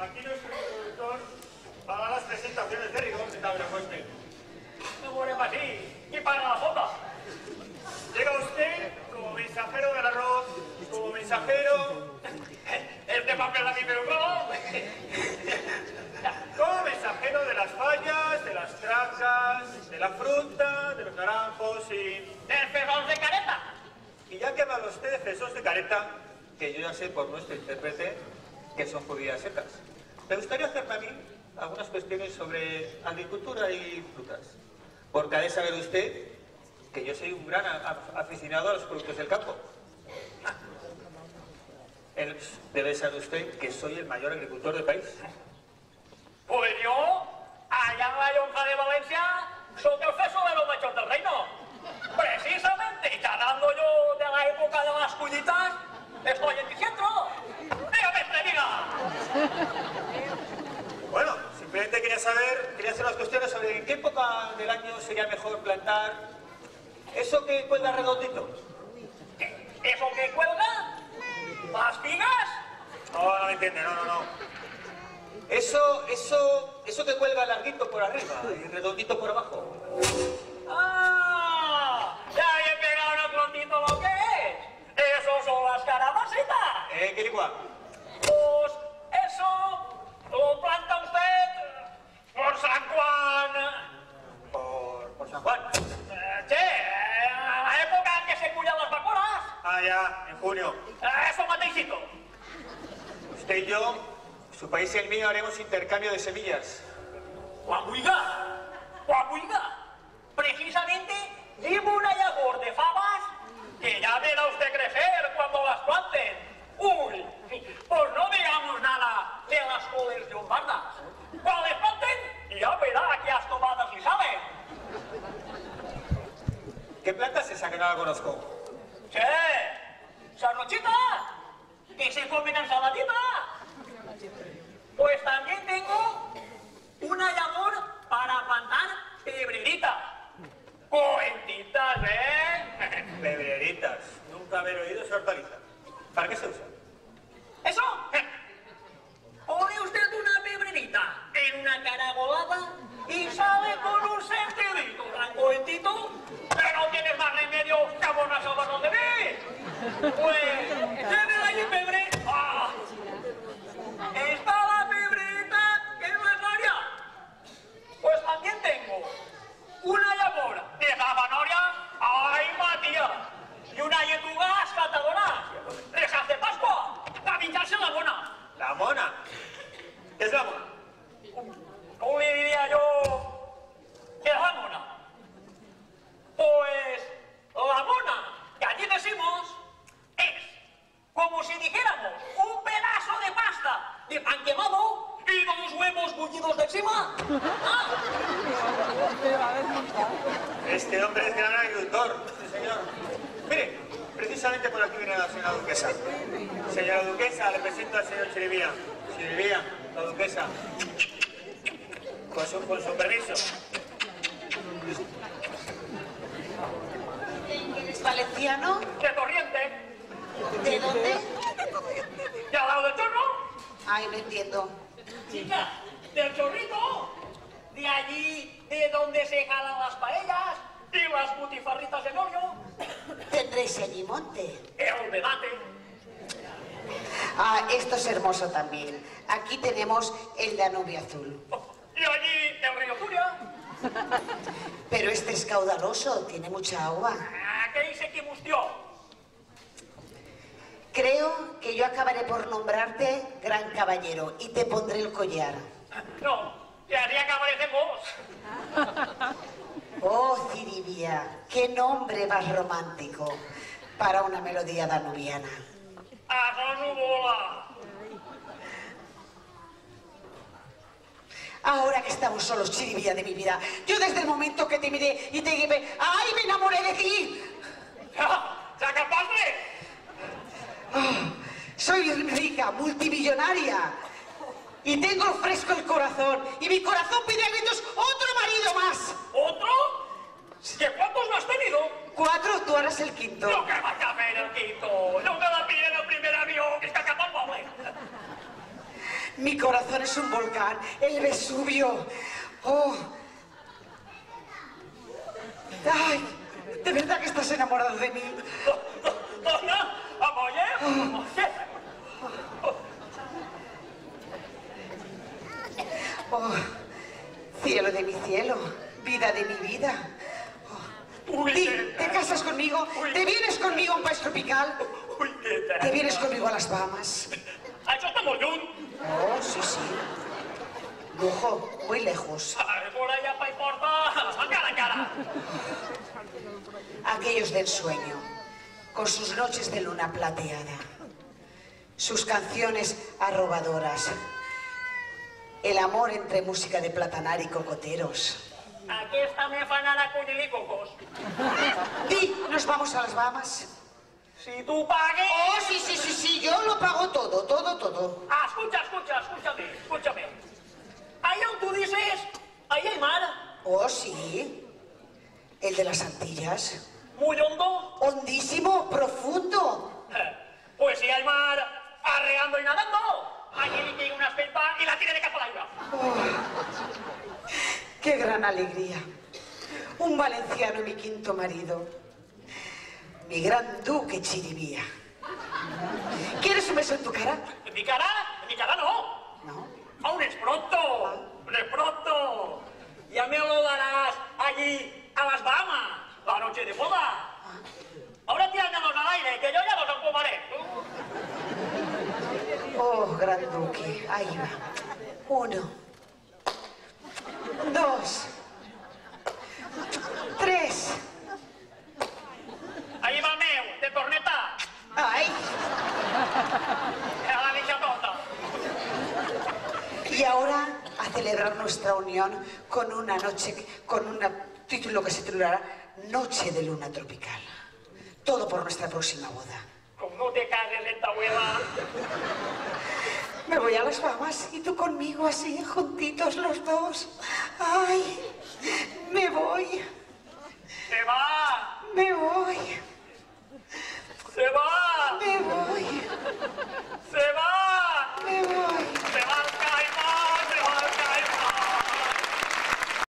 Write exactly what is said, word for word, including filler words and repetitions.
aquí nuestro introductor para las presentaciones de rigor de Tabrafuente. No muere más así, y para la foto. Llega usted como mensajero del arroz, como mensajero... Este papel a mí me lo robo. Como mensajero de las fallas, de las tracas, de la fruta, de los naranjos y... ¡Del pezón de careta! Y ya que habla usted de Jesús de careta, que yo ya sé por nuestro intérprete que son judías secas, me gustaría hacerme a mí algunas cuestiones sobre agricultura y frutas. Porque ha de saber usted que yo soy un gran aficionado a los productos del campo. Él debe saber usted que soy el mayor agricultor del país. Pues yo, allá en la Llonja de Valencia, soy el feso de los machos del reino. Precisamente, y hablando yo de la época de las cuñitas, estoy en mi centro. ¡Dígame, te diga! Bueno, simplemente quería saber, quería hacer unas cuestiones sobre en qué época del año sería mejor plantar eso que cuelga redondito. ¿Eso que cuelga? ¿Las figas? No, no me entiende, no, no, no. Eso, eso, eso que cuelga larguito por arriba y redondito por abajo. ¡Ah! ¡Ya he pegado un prontito lo que es! ¡Eso son las calabacitas! ¿Eh, qué igual? Pues eso lo planta usted por San Juan. Por, por San Juan. Eh, che, en la época en que se cuidan las vacunas. Ah, ya, en junio. Eh, eso mateixito. Usted y yo, su país y el mío, haremos intercambio de semillas. ¡Guamuiga! ¡Guamuiga! Precisamente llevo una labor de fabas que ya verá usted crecer cuando las planten. ¡Uy! Pues no digamos nada de las coles lombardas. Cuando les planten, ya verá que las tomadas y salen. ¿Qué planta es esa que no la conozco? ¡Che! ¡Sarnochita! ¡Que se comen ensaladita! Pues también tengo una labor para plantar pebreritas. Cuentitas, ¿eh? Pebreritas. Nunca haber oído esa hortaliza. ¿Para qué se usa? ¿Eso? Pone usted una pebrerita en una caragolada y sale con un sentidito tan cuentito que no tienes más remedio que abonar sábanos de mí. Pues, ¿tiene ahí pebre? ¡Ah! Está la pebrita que no es varia. Pues también tengo una labor de zanahoria, ¡ay, Matías! Y una yetuga escatadora. Les hace Pascua para pincharse la mona. ¿La mona? ¿Qué es la mona? ¿Cómo le diría yo que es la mona? Pues la mona, que allí decimos, es como si dijéramos un pedazo de pasta de pan quemado y dos huevos bullidos de encima. ¿Ah? Este hombre es gran agricultor, sí señor. Mire, precisamente por aquí viene la señora duquesa. Señora duquesa, le presento al señor Chirivía. Chirivía, la duquesa. Con su, con su permiso. ¿Eres valenciano? De Corriente. ¿De dónde? ¿De al lado del chorro? Ay, no entiendo. Chica, del chorrito. De allí, de donde se jalan las paellas y las butifarritas de novio. Tendréis allí monte. El debate. Ah, esto es hermoso también. Aquí tenemos el Danubio azul. Y allí el río Furia. Pero este es caudaloso, tiene mucha agua. Ah, ¿qué dice que mustió? Creo que yo acabaré por nombrarte gran caballero y te pondré el collar. No, que así acabarecemos. Oh, Ciribia, qué nombre más romántico para una melodía danubiana. A Danubola. Ahora que estamos solos, Chiribia de mi vida, yo desde el momento que te miré y te dije, ¡ay, me enamoré de ti! ¡Saca padre! Oh, soy rica, multimillonaria y tengo fresco el corazón y mi corazón pide a gritos otro marido más. ¿Otro? ¿Que cuántos no has tenido? Cuatro, tú harás el quinto. No que vas a ver el quinto. No me la pide el primer avión, que está capaz pobre. Mi corazón es un volcán, el Vesubio. Oh. Ay, ¿de verdad que estás enamorado de mí? Dona, oye, oye. Oh, cielo de mi cielo, vida de mi vida. Oh. Di, ¿te casas conmigo? ¿Te vienes conmigo a un país tropical? Uy, qué tal. ¿Te vienes conmigo a las Bahamas? Això està molt lluny. Oh, sí, sí. Lujo, muy lejos. Ai, por allá pa' y porta, cara a cara. Aquellos de ensueño, con sus noches de luna plateada, sus canciones arrobadoras, el amor entre música de platanar y cocoteros. Aquesta me fan anar a collir cocos. Di, ¿nos vamos a las Bahamas? Si tú pagues... Oh, sí, sí, sí, sí, yo lo pago todo, todo, todo. Ah, escucha, escucha, escúchame, escúchame. Ahí on tú dices, ahí hay mar. Oh, sí. El de las Antillas. Muy hondo. Hondísimo, profundo. Eh, Pues si hay mar arreando y nadando, allí le tiene una felpa y la tiene de capa al aire. Oh, qué gran alegría. Un valenciano, mi quinto marido. Mi gran duque Chiribía. ¿Quieres un beso en tu cara? En mi cara, en mi cara no. No. Aún es pronto, es pronto. Ya me lo darás allí a las Bahamas, la noche de boda. Ahora tíranos al aire, que yo ya los empujaré. Oh, gran duque. Ahí va. Uno. Dos. Tres. Ahí va el meu, de corneta. Ay. A la dicha tonta. Y ahora a celebrar nuestra unión con una noche, con un título que se titulará Noche de Luna Tropical. Todo por nuestra próxima boda. Como no te cagues en esta hueva. Me voy a las Bahamas y tú conmigo así, juntitos los dos. Ay, me voy, Se va. me voy.